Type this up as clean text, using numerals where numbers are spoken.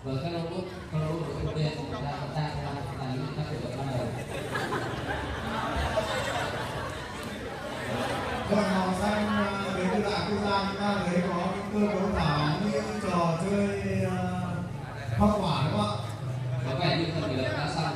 Vâng, các robot đầu tiên chúng ta đang là những các khởi động ban đầu. Còn màu xanh đến từ đại quốc gia chúng ta thấy có cơ cấu thảo như trò chơi hoa quả đúng không ạ? Có vẻ như phần lượt đã xong